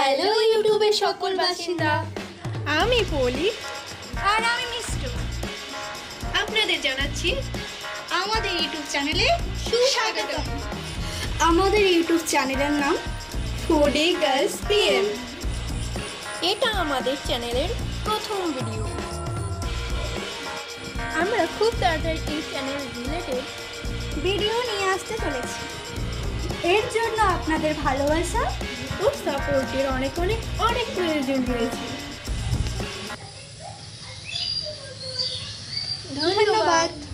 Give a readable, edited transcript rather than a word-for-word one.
Hello ইউটিউবের সকল বাসিন্দা, আমি পলি আর আমি মিষ্টু। আপনাদের জানাচ্ছি আমাদের ইউটিউব চ্যানেলে সুস্বাগতম। আমাদের ইউটিউব চ্যানেলের নাম ফুডি গার্লস পিএম। এটা আমাদের চ্যানেলের প্রথম ভিডিও। আমরা খুব তাড়াতাড়ি এই চ্যানেল রিলেটেড ভিডিও নিয়ে আসতে চলেছি। এর জন্য আপনাদের ভালোবাসা ও সাপোর্টের অনেক অনেক অনেক প্রয়োজন রয়েছে। ধন্যবাদ।